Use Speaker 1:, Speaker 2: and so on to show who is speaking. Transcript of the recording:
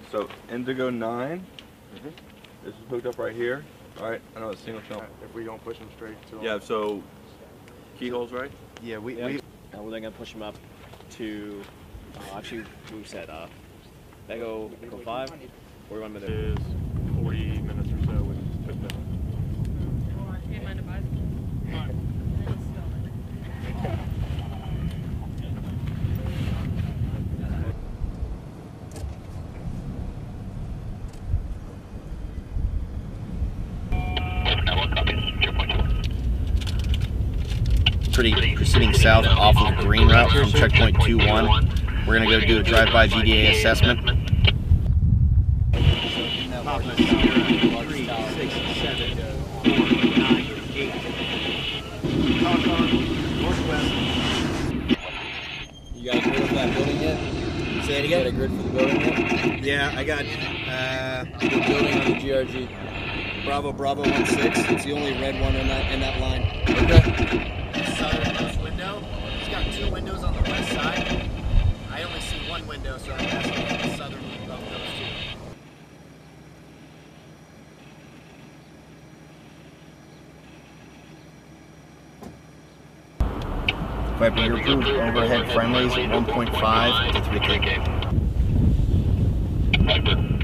Speaker 1: So indigo 9. This is hooked up right here. All right, I know it's single channel.
Speaker 2: If we don't push them straight to them.
Speaker 1: Yeah, so keyholes, right?
Speaker 2: Yeah,
Speaker 3: we're then gonna push them up to. Actually, we said Echo 5. 41 minutes.
Speaker 2: Is 40 minutes or so with Venom.
Speaker 4: Do you mind advising?
Speaker 5: Proceeding south off of the green route from checkpoint 2-1. We're going to go do a drive-by VDA assessment.
Speaker 3: You got a grid of that building yet? Say it again? You got a grid for the building yet?
Speaker 5: Yeah, I got
Speaker 3: The building on the GRG.
Speaker 5: Bravo 16. It's the only red one in that line.
Speaker 3: Okay.
Speaker 6: Southernmost window. He's got 2 windows on the west side. I only see 1 window, so I'm asking the southernmost of those 2.
Speaker 5: Viper, you're approved. Overhead friendlies 1.5 to 3K.